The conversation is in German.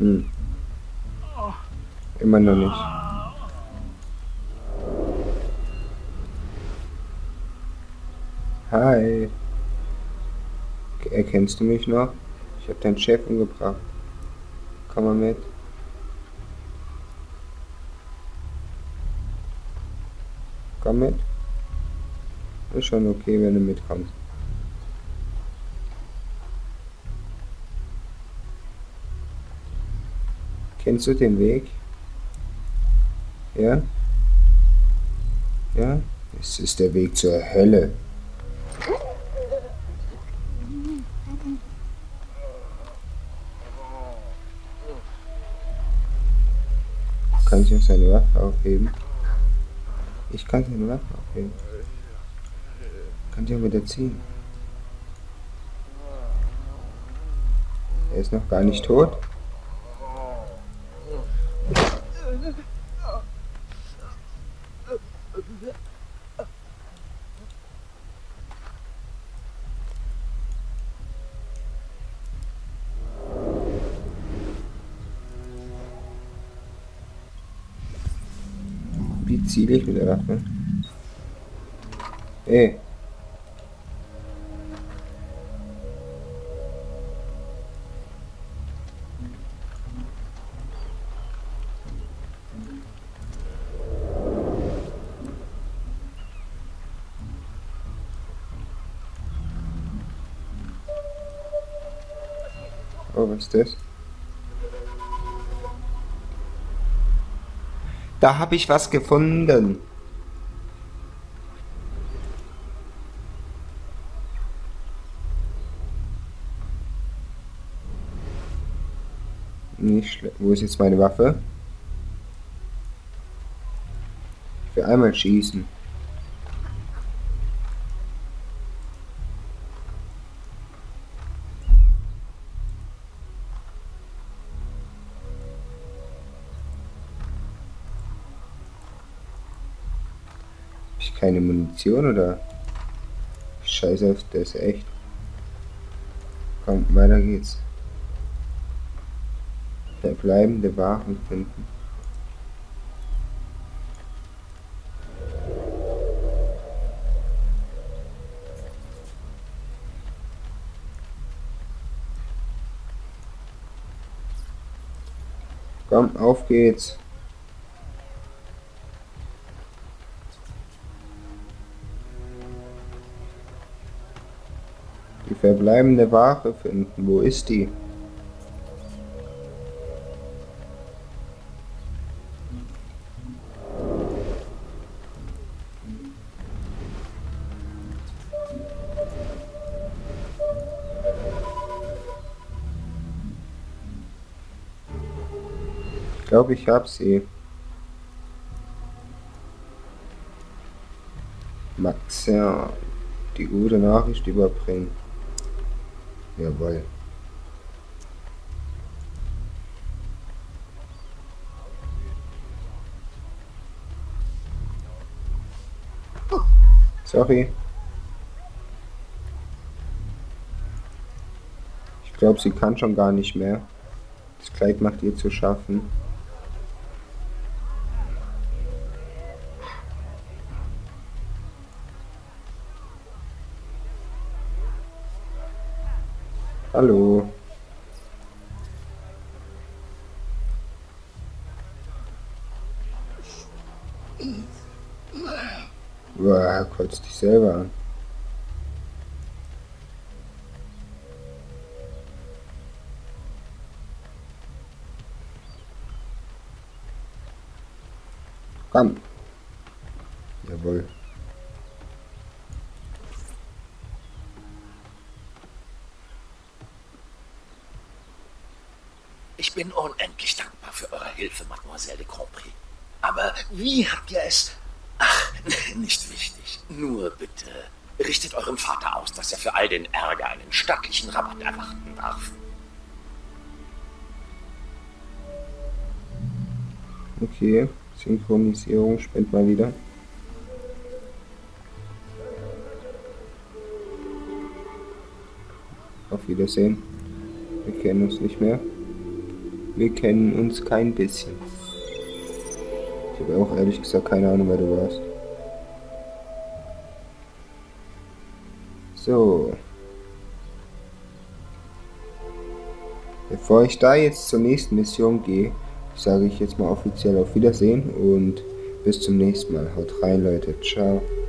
Immer noch nicht. Hi. Erkennst du mich noch? Ich habe deinen Chef umgebracht. Komm mal mit. Komm mit. Ist schon okay, wenn du mitkommst. Kennst du den Weg? Ja? Ja? Es ist der Weg zur Hölle. Kann ich auch seine Waffe aufheben? Ich kann seine Waffe aufheben. Kann ich auch wieder ziehen. Er ist noch gar nicht tot. Wie ziele ich mit der Waffe? Ey. Oh, was ist das? Da habe ich was gefunden. Nicht schlecht. Wo ist jetzt meine Waffe? Ich will einmal schießen. Hab ich keine Munition oder? Scheiße, das ist echt. Komm, weiter geht's. Verbleibende Waren finden. Komm, auf geht's. Die verbleibende Ware finden. Wo ist die? Ich glaube, ich hab sie. Maxia, die gute Nachricht überbringen. Jawohl. Sorry. Ich glaube, sie kann schon gar nicht mehr. Das Kleid macht ihr zu schaffen. Hallo. Boah, kotzt dich selber an. Komm. Jawohl. Ich bin unendlich dankbar für eure Hilfe, Mademoiselle de Grandpré. Aber wie habt ihr es... Ach, nicht wichtig. Nur bitte, richtet eurem Vater aus, dass er für all den Ärger einen stattlichen Rabatt erwarten darf. Okay. Synchronisierung spinnt mal wieder. Auf Wiedersehen. Wir kennen uns nicht mehr. Wir kennen uns kein bisschen. Ich habe auch ehrlich gesagt keine Ahnung, wer du warst. So. Bevor ich da jetzt zur nächsten Mission gehe, sage ich jetzt mal offiziell auf Wiedersehen und bis zum nächsten Mal. Haut rein, Leute. Ciao.